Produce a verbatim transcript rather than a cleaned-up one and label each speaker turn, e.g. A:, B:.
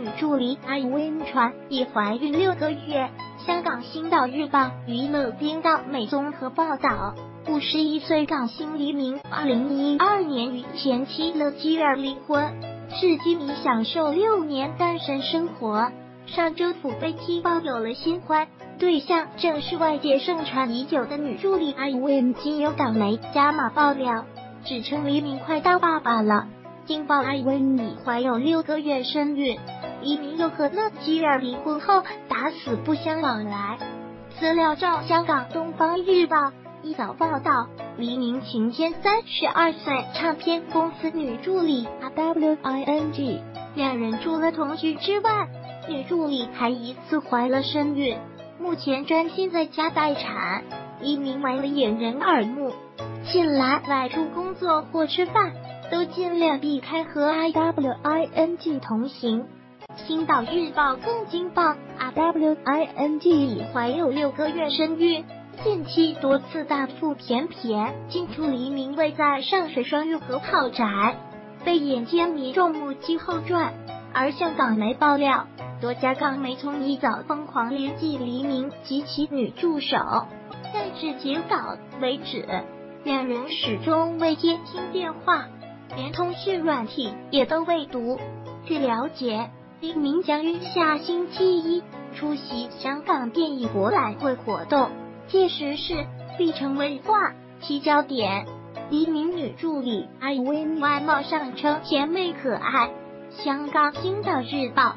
A: 助理艾温传已怀孕六个月。香港星岛日报娱乐频道美综合报道，五十一岁港星黎明二零一二年与前妻乐基儿离婚，至今已享受六年单身生活。上周甫被踢爆有了新欢，对象正是外界盛传已久的女助理艾温。经由港媒加码爆料，指称黎明快当爸爸了。经报艾温已怀有六个月身孕，黎明又和乐基儿离婚后打死不相往来。资料照香港东方日报一早报道，黎明情牵三十二岁唱片公司女助理 W I N G， 两人除了同居之外，女助理还疑似怀了身孕，目前专心在家待产。黎明为了掩人耳目，近来外出工作或吃饭都尽量避开和 W I N G 同行。星岛日报更惊爆 W I N G 已怀有六个月身孕，近期多次大腹便便，惊出黎明位在上水双玉河豪宅，被眼尖民众目击后传。而向港媒爆料，多家港媒从一早疯狂联系黎明及其女助手，但至截稿为止，两人始终未接听电话，连通讯软体也都未读。据了解，黎明将于下星期一出席香港电影博览会活动，届时是必成为话题焦点。黎明女助理艾温外貌上称甜美可爱。香港星岛日报。